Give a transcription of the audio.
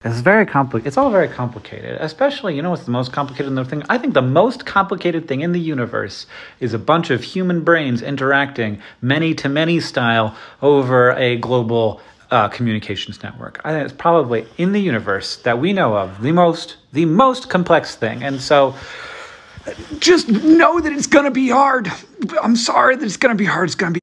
It's very complicated. It's all very complicated, especially, you know what's the most complicated in the thing? I think the most complicated thing in the universe is a bunch of human brains interacting many-to-many style over a global communications network. I think it's probably in the universe that we know of the most complex thing. And so just know that it's going to be hard. I'm sorry that it's going to be hard. It's going to be